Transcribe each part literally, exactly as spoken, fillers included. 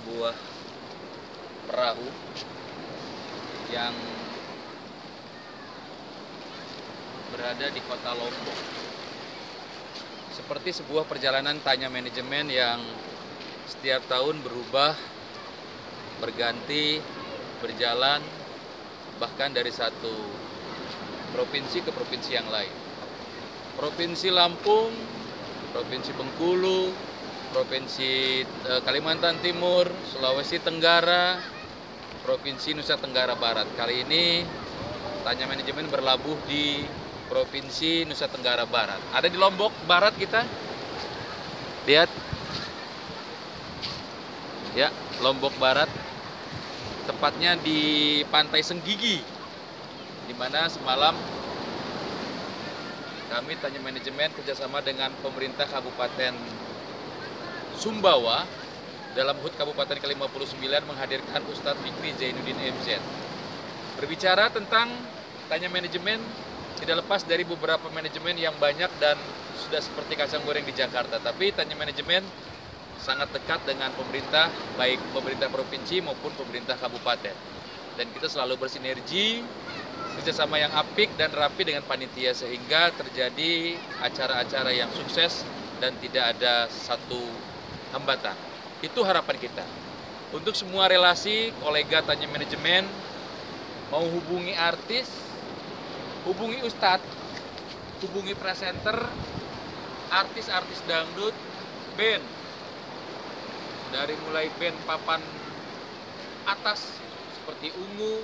sebuah perahu yang berada di kota Lombok. Seperti sebuah perjalanan tanya manajemen yang setiap tahun berubah, berganti, berjalan, bahkan dari satu provinsi ke provinsi yang lain. Provinsi Lampung, Provinsi Bengkulu, Provinsi Kalimantan Timur, Sulawesi Tenggara, Provinsi Nusa Tenggara Barat. Kali ini tanya manajemen berlabuh di Provinsi Nusa Tenggara Barat. Ada di Lombok Barat kita. Lihat. Ya, Lombok Barat. Tepatnya di Pantai Senggigi. Di mana semalam kami tanya manajemen kerjasama dengan pemerintah Kabupaten Sumbawa dalam H U T Kabupaten ke lima puluh sembilan menghadirkan Ustadz Fikri Zainuddin M Z. Berbicara tentang tanya manajemen, tidak lepas dari beberapa manajemen yang banyak dan sudah seperti kacang goreng di Jakarta. Tapi tanya manajemen sangat dekat dengan pemerintah, baik pemerintah provinsi maupun pemerintah kabupaten. Dan kita selalu bersinergi, kerjasama yang apik dan rapi dengan panitia sehingga terjadi acara-acara yang sukses dan tidak ada satu hambatan. Itu harapan kita. Untuk semua relasi, kolega tanya manajemen, mau hubungi artis, hubungi ustadz, hubungi presenter, artis-artis dangdut, band. Dari mulai band papan atas seperti Ungu,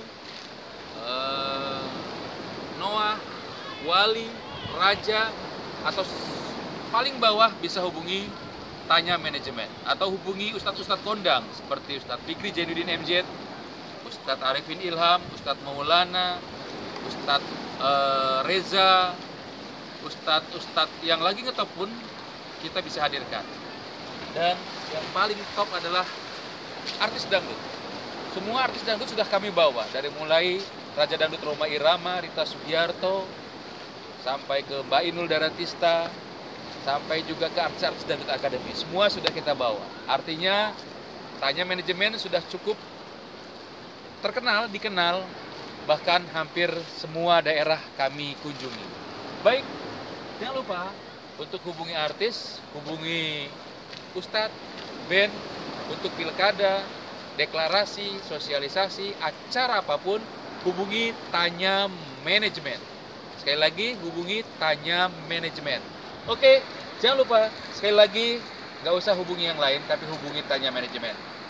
uh, Noah, Wali, Raja, atau paling bawah bisa hubungi tanya manajemen. Atau hubungi ustadz-ustadz kondang seperti Ustadz Fikri Zainuddin M Z, Ustadz Arifin Ilham, Ustadz Maulana, Ustadz uh, Reza, Ustadz-ustadz yang lagi ngetop pun kita bisa hadirkan. Dan yang paling top adalah artis dangdut. Semua artis dangdut sudah kami bawa, dari mulai Raja Dangdut Rhoma Irama, Rita Sugiarto, sampai ke Mbak Inul Daratista, sampai juga ke artis-artis dangdut akademi. Semua sudah kita bawa. Artinya tanya manajemen sudah cukup terkenal, dikenal, bahkan hampir semua daerah kami kunjungi. Baik, jangan lupa untuk hubungi artis, hubungi ustadz, band, untuk pilkada, deklarasi, sosialisasi, acara apapun, hubungi tanya manajemen. Sekali lagi, hubungi tanya manajemen. Oke, jangan lupa, sekali lagi, nggak usah hubungi yang lain, tapi hubungi tanya manajemen.